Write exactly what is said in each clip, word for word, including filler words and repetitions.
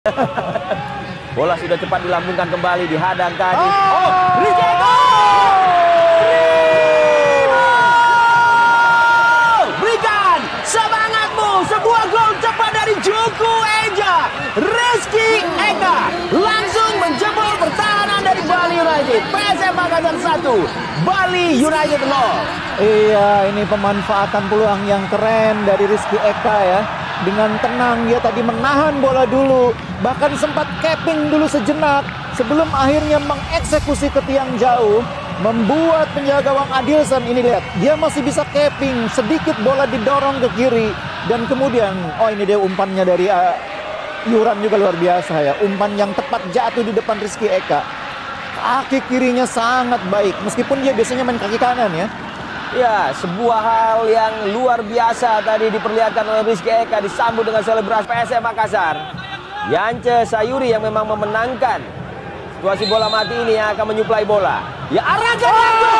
Bola sudah cepat dilambungkan kembali, dihadang tadi. Oh, Oh, Rizky Eka! Berikan semangatmu, sebuah gol cepat dari Juku Eja. Rizky Eka langsung menjebol pertahanan dari Bali United. P S M Makassar satu, Bali United nol. Iya, ini pemanfaatan peluang yang keren dari Rizky Eka ya. Dengan tenang dia tadi menahan bola dulu, bahkan sempat capping dulu sejenak sebelum akhirnya mengeksekusi ke tiang jauh, membuat penjaga gawang Adilson ini lihat, dia masih bisa capping, sedikit bola didorong ke kiri dan kemudian oh ini dia umpannya dari uh, Yuran juga luar biasa ya, umpan yang tepat jatuh di depan Rizky Eka. Kaki kirinya sangat baik meskipun dia biasanya main kaki kanan ya. Ya, sebuah hal yang luar biasa tadi diperlihatkan oleh Rizky Eka, disambut dengan selebrasi P S M Makassar. Yance Sayuri yang memang memenangkan situasi bola mati ini yang akan menyuplai bola. Ya, arahkan langsung.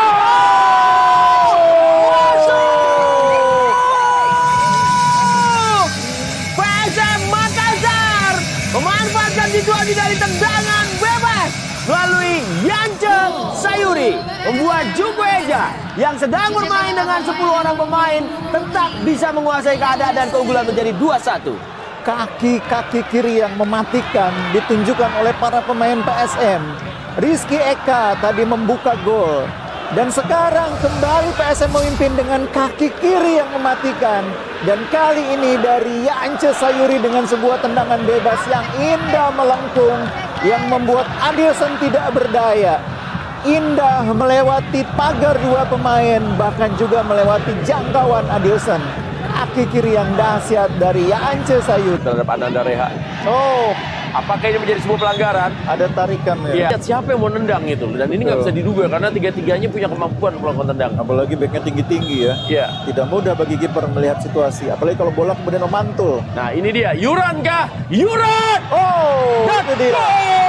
P S M Makassar memanfaatkan situasi dari tendangan bebas melalui Yance Sayuri, membuat Juku Eja yang sedang bermain dengan sepuluh orang pemain tetap bisa menguasai keadaan dan keunggulan menjadi dua satu. Kaki-kaki kiri yang mematikan ditunjukkan oleh para pemain P S M. Rizky Eka tadi membuka gol. Dan sekarang kembali P S M memimpin dengan kaki kiri yang mematikan. Dan kali ini dari Yance Sayuri dengan sebuah tendangan bebas yang indah melengkung, yang membuat Adilson tidak berdaya. Indah melewati pagar dua pemain, bahkan juga melewati jangkauan Adilson. Kaki kiri yang dahsyat dari Yance Sayuri Terhadap Ananda Reha. Oh, Apakah ini menjadi sebuah pelanggaran? ada tarikan ya. Ya. Siapa yang mau nendang itu? Dan ini nggak bisa diduga karena tiga-tiganya punya kemampuan melakukan tendang. Apalagi backnya tinggi-tinggi ya. Ya. Tidak mudah bagi kiper melihat situasi. Apalagi kalau bola kemudian memantul. Nah, ini dia. Yuran kah? Yuran! Oh, Dan itu dia.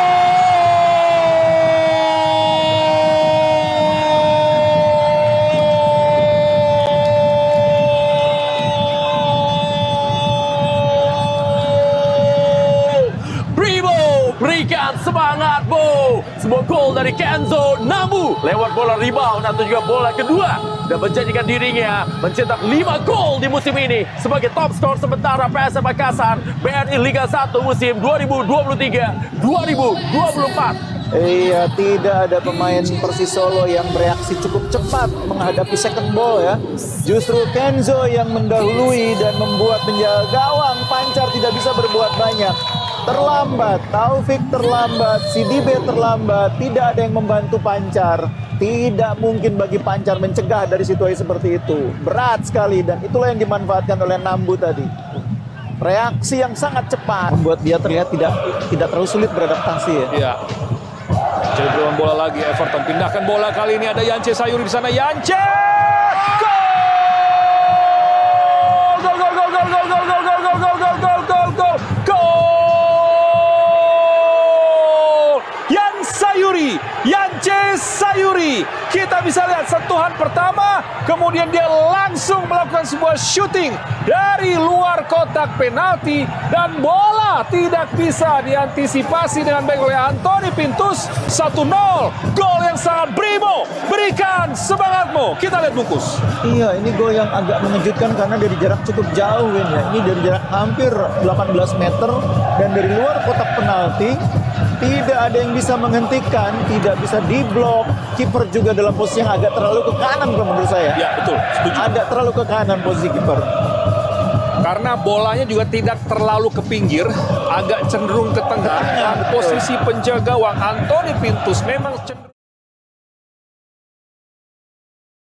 Berikan semangat, Bo. Sebuah gol dari Kenzo Nambu lewat bola rebound atau juga bola kedua dan menjadikan dirinya mencetak lima gol di musim ini sebagai top skor sementara P S M Makassar B R I Liga satu musim dua ribu dua puluh tiga dua ribu dua puluh empat. Iya, tidak ada pemain Persis Solo yang bereaksi cukup cepat menghadapi second ball ya. Justru Kenzo yang mendahului dan membuat penjaga gawang Pancar tidak bisa berbuat banyak. Terlambat, Taufik terlambat, Sidibe terlambat, tidak ada yang membantu Pancar. Tidak mungkin bagi Pancar mencegah dari situasi seperti itu. Berat sekali dan itulah yang dimanfaatkan oleh Nambu tadi. Reaksi yang sangat cepat membuat dia terlihat tidak tidak terlalu sulit beradaptasi ya. Iya. Jadi berulang bola lagi, Everton pindahkan bola kali ini ada Yance Sayuri di sana. Yance! Gol! Gol gol gol gol gol gol gol gol gol gol gol gol gol gol gol! Yance Sayuri, Yance Sayuri. Kita bisa lihat sentuhan pertama, kemudian dia langsung melakukan sebuah shooting dari luar kotak penalti dan bola tidak bisa diantisipasi dengan baik oleh Anthony Pintus. Satu nol, gol yang sangat brimo. Berikan semangatmu. Kita lihat bungkus. Iya, ini gol yang agak mengejutkan karena dari jarak cukup jauh Win ya. Ini dari jarak hampir delapan belas meter dan dari luar kotak penalti. Tidak ada yang bisa menghentikan, tidak bisa diblok. Kiper juga dalam posisi yang agak terlalu ke kanan kalau menurut saya. Ya, betul. Setuju. Agak terlalu ke kanan posisi kiper. Karena bolanya juga tidak terlalu ke pinggir, agak cenderung ke tengah. Dan posisi penjaga gawang Anthony Pintus memang cenderung